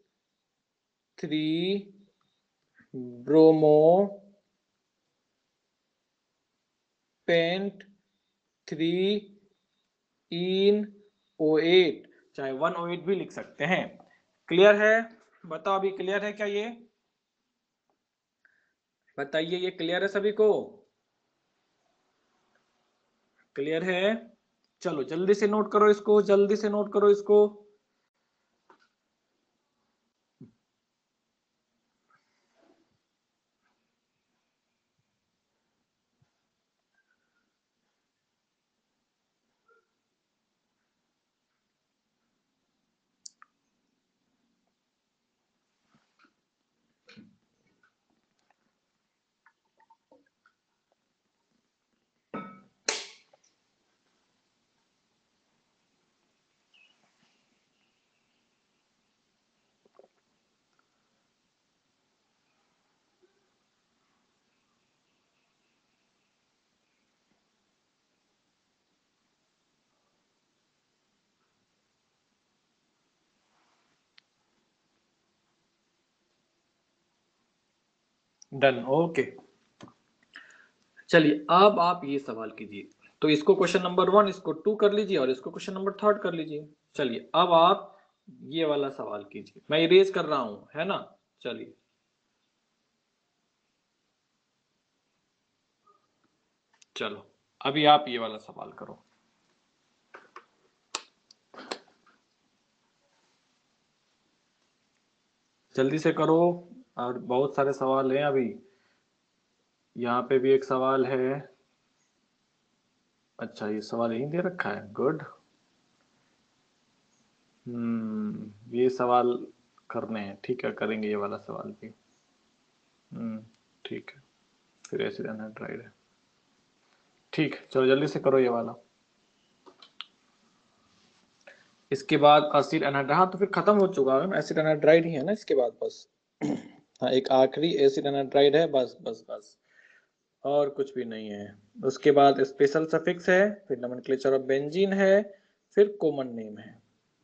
3 bromo pent 3 ene O8, चाहे 1 O8 भी लिख सकते हैं। क्लियर है, बताओ अभी क्लियर है क्या, ये बताइए, ये क्लियर है सभी को, क्लियर है? चलो जल्दी से नोट करो इसको, जल्दी से नोट करो इसको। Done, okay. चलिए अब आप ये सवाल कीजिए, तो इसको क्वेश्चन नंबर 1, इसको 2 कर लीजिए, और इसको क्वेश्चन नंबर 3 कर लीजिए। चलिए अब आप ये वाला सवाल कीजिए, मैं इरेज कर रहा हूं, है ना। चलिए, चलो अभी आप ये वाला सवाल करो। जल्दी से करो, और बहुत सारे सवाल हैं अभी। यहाँ पे भी एक सवाल है। अच्छा, ये सवाल यहीं दे रखा है, गुड। ये सवाल करने हैं, ठीक है, करेंगे ये वाला सवाल भी। ठीक है, फिर एसिड एनहाइड्राइड है, ठीक है, चलो जल्दी से करो ये वाला। इसके बाद एसिड एनहाइड्राइड, हाँ तो फिर खत्म हो चुका है, एसिड एनहाइड्राइड ही है ना इसके बाद बस। हाँ, एक आखिरी एसिड एनहाइड्राइड है, बस बस बस, और कुछ भी नहीं है। उसके बाद स्पेशल सफिक्स है, फिर नोमेनक्लेचर ऑफ बेंजीन है, फिर कॉमन नेम है।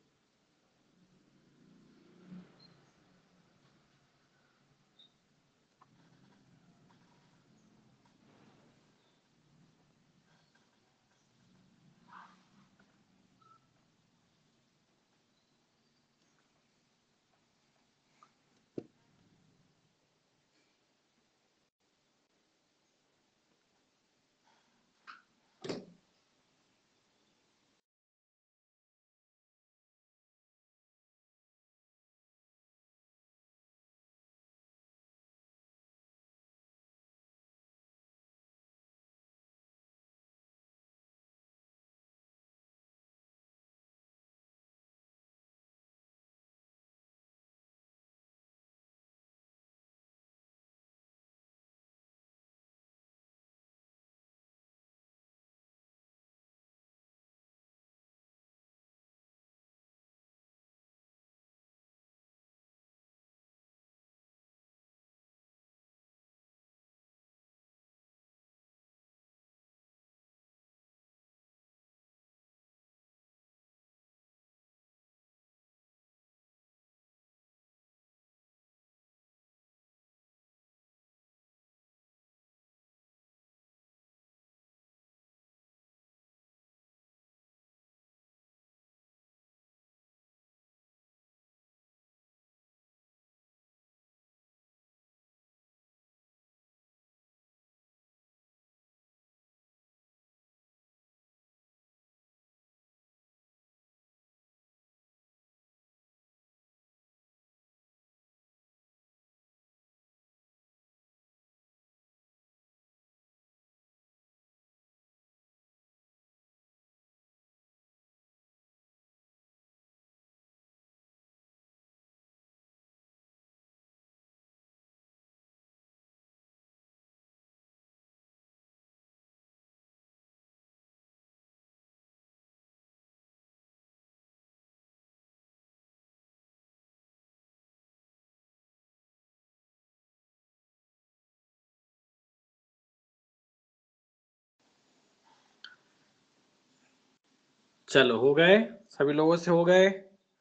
चलो हो गए, सभी लोगों से हो गए।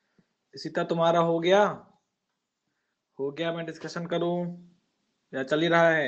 इसीता तुम्हारा हो गया? हो गया, मैं डिस्कशन करूं या चल ही रहा है?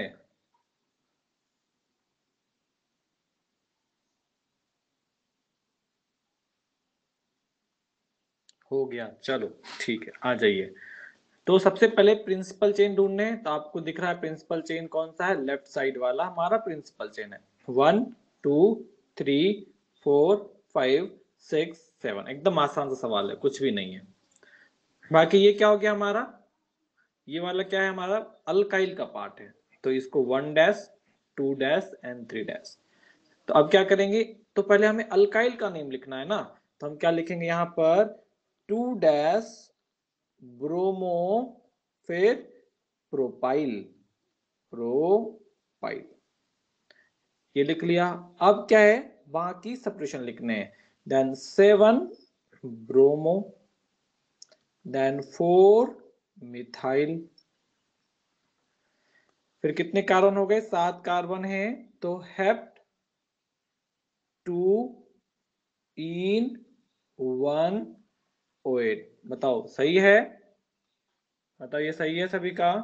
हो गया, चलो ठीक है, आ जाइए। तो सबसे पहले प्रिंसिपल चेन ढूंढने, तो आपको दिख रहा है प्रिंसिपल चेन कौन सा है, लेफ्ट साइड वाला हमारा प्रिंसिपल चेन है। 1 2 3 4 5 6 7, एकदम आसान सा सवाल है, कुछ भी नहीं है। बाकी ये क्या हो गया हमारा, ये वाला क्या है हमारा, अल्काइल का पार्ट है, तो इसको 1 डैश 2 डैश एंड 3 डैश। तो अब क्या करेंगे, तो पहले हमें अल्काइल का नेम लिखना है ना, तो हम क्या लिखेंगे यहाँ पर, 2 डैश ब्रोमो, फिर प्रोपाइल, प्रोपाइल, ये लिख लिया। अब क्या है, बाकी सब्स्टिट्यूशन लिखने हैं। देन 7 ब्रोमो, देन 4 मिथाइल, फिर कितने कार्बन हो गए, 7 कार्बन है, तो हेप्ट 2 इन 1 OH। बताओ सही है? बताओ ये सही है सभी का?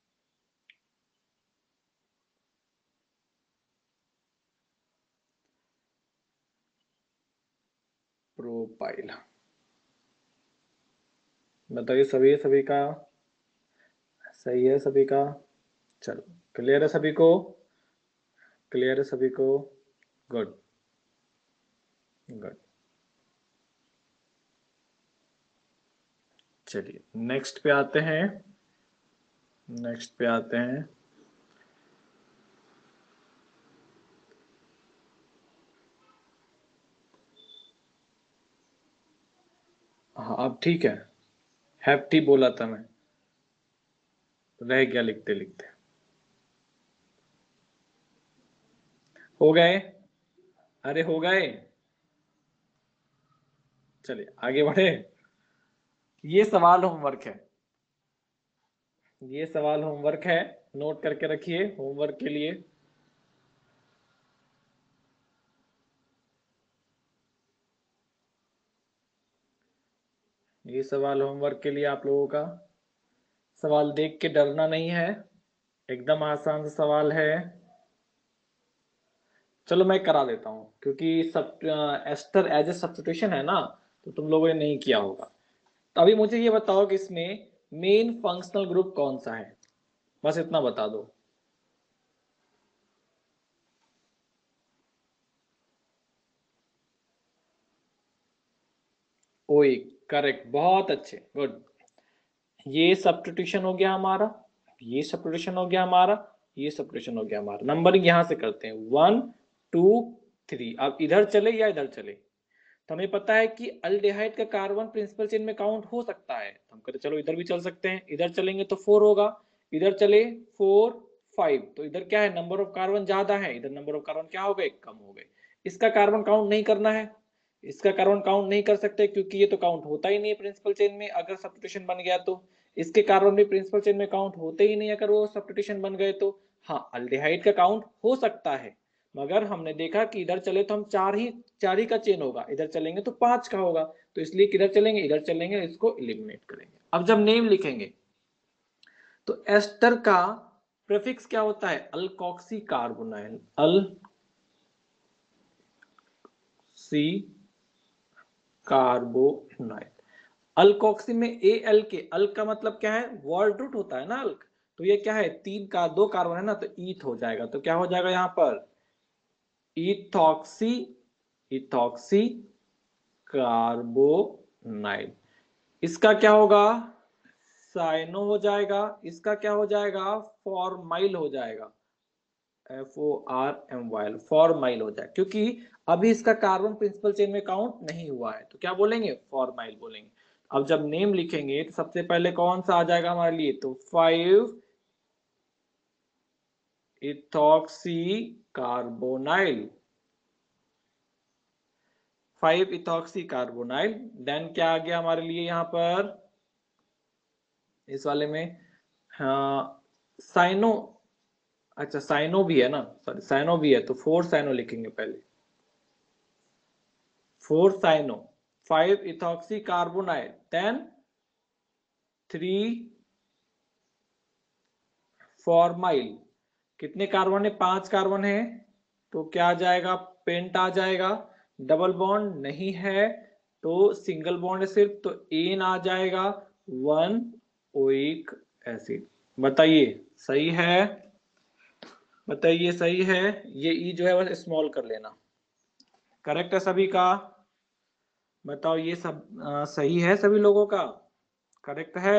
प्रोपाइल, बताइए सभी है सभी का? सही है सभी का? चलो, क्लियर है सभी को? क्लियर है सभी को? Good, good. चलिए नेक्स्ट पे आते हैं। नेक्स्ट पे आते हैं। हाँ अब ठीक है, हैप्टी बोला था मैं, रह गया लिखते लिखते। हो गए, अरे हो गए, चलिए आगे बढ़े। ये सवाल होमवर्क है, ये सवाल होमवर्क है, नोट करके रखिए होमवर्क के लिए। ये सवाल होमवर्क के लिए आप लोगों का, सवाल देख के डरना नहीं है, एकदम आसान सा सवाल है। चलो मैं करा देता हूँ, क्योंकि सब एस्टर एज ए सब्स्टिट्यूशन है ना, तो तुम लोगों ने नहीं किया होगा। तो अभी मुझे ये बताओ कि इसमें मेन फंक्शनल ग्रुप कौन सा है, बस इतना बता दो। ओए करेक्ट, बहुत अच्छे, गुड। ये सब्स्टिट्यूशन हो गया हमारा, ये सब्स्टिट्यूशन हो गया हमारा, ये सब्स्टिट्यूशन हो गया हमारा। नंबरिंग यहां से करते हैं 1 2 3। अब इधर चले या इधर चले, तो हमें पता है कि अल्डिहाइड का कार्बन प्रिंसिपल चेन में काउंट हो सकता है, तो हम कहते चलो इधर भी चल सकते हैं। इधर चलेंगे तो 4 होगा, इधर चले 4 5, तो इधर क्या है, नंबर ऑफ कार्बन ज्यादा है, इधर नंबर ऑफ कार्बन क्या हो गए, कम हो गए। इसका कार्बन काउंट नहीं करना है, इसका कार्बन काउंट नहीं कर सकते, क्योंकि ये तो काउंट होता ही नहीं है प्रिंसिपल चेन में अगर सब्स्टिट्यूशन बन गया तो। इसके कार्बन भी प्रिंसिपल चेन में काउंट होते ही नहीं अगर वो सब्स्टिट्यूशन बन गए तो। हाँ अल्डिहाइड का काउंट हो सकता है, मगर हमने देखा कि इधर चले तो हम चार ही का चेन होगा, इधर चलेंगे तो 5 का होगा, तो इसलिए किधर चलेंगे, इधर चलेंगे, इसको एलिमिनेट करेंगे। अब जब नेम लिखेंगे तो एस्टर का प्रीफिक्स क्या होता है, alkoxy carbonyl, C carbonyl. Alkoxy में ए एल के, अल का मतलब क्या है, वर्ड रूट होता है ना अल्क, तो ये क्या है, 3 का 2 कार्बन है ना, तो ईथ हो जाएगा, तो क्या हो जाएगा यहां पर, इथॉक्सी, इथॉक्सी कार्बोनाइल। इसका क्या होगा, साइनो हो जाएगा, इसका क्या हो जाएगा, फॉर्माइल हो जाएगा, FORMYL, फॉर्माइल हो जाएगा, क्योंकि अभी इसका कार्बन प्रिंसिपल चेन में काउंट नहीं हुआ है, तो क्या बोलेंगे, फॉर्माइल बोलेंगे। अब जब नेम लिखेंगे तो सबसे पहले कौन सा आ जाएगा हमारे लिए, तो 5 ethoxy carbonyl, 5 ethoxy carbonyl. Then क्या आ गया हमारे लिए यहाँ पर इस वाले में, हाँ साइनो, अच्छा साइनो भी है ना, सॉरी साइनो भी है, तो 4 साइनो लिखेंगे पहले, 4 cyano, 5 ethoxy carbonyl, then 3 formyl. कितने कार्बन है, 5 कार्बन है, तो क्या आ जाएगा, पेंट आ जाएगा। डबल बॉन्ड नहीं है तो सिंगल बॉन्ड है सिर्फ, तो एन आ जाएगा, 1 ओइक एसिड। बताइए सही है, बताइए सही है, ये ई जो है बस स्मॉल कर लेना। करेक्ट है सभी का, बताओ ये सब सही है सभी लोगों का, करेक्ट है,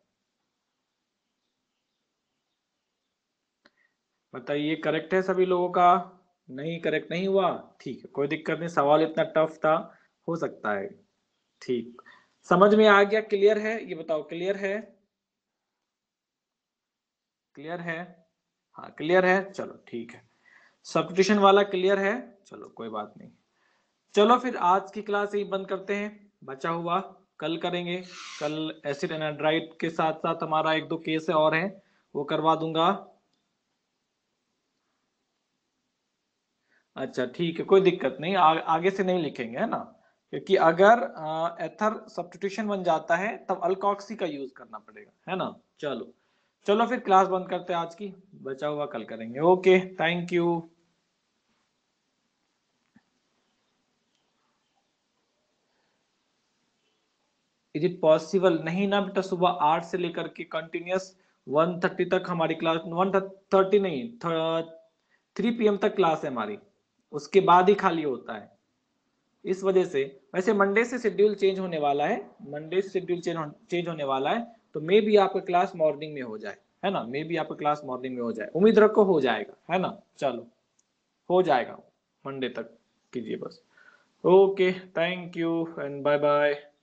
बताइए करेक्ट है सभी लोगों का। नहीं करेक्ट नहीं हुआ, ठीक है कोई दिक्कत नहीं, सवाल इतना टफ था, हो सकता है। ठीक, समझ में आ गया, क्लियर है, ये बताओ क्लियर है, क्लियर है, हाँ क्लियर है, चलो ठीक है। सब्स्टिट्यूशन वाला क्लियर है, चलो कोई बात नहीं। चलो फिर आज की क्लास यही बंद करते हैं, बचा हुआ कल करेंगे। कल एसिड एनहाइड्राइड के साथ साथ हमारा एक दो केस और है, वो करवा दूंगा। अच्छा ठीक है कोई दिक्कत नहीं, आगे से नहीं लिखेंगे है ना, क्योंकि अगर एथर सब्स्टिट्यूशन बन जाता है तब अल्कोक्सी का यूज करना पड़ेगा है ना। चलो, चलो फिर क्लास बंद करते हैं आज की, बचा हुआ कल करेंगे। Okay thank you. Is it possible, नहीं ना बेटा, सुबह 8 से लेकर के कंटिन्यूस 1:30 तक हमारी क्लास, 1:30 नहीं 3 PM तक क्लास है हमारी, उसके बाद ही खाली होता है, इस वजह से। वैसे मंडे से शेड्यूल चेंज होने वाला है, मंडे से शेड्यूल चेंज होने वाला है, तो मे भी आपका क्लास मॉर्निंग में हो जाए है ना, मे बी आपका क्लास मॉर्निंग में हो जाए, उम्मीद रखो हो जाएगा, है ना। चलो हो जाएगा, मंडे तक कीजिए बस। Okay, thank you and bye bye.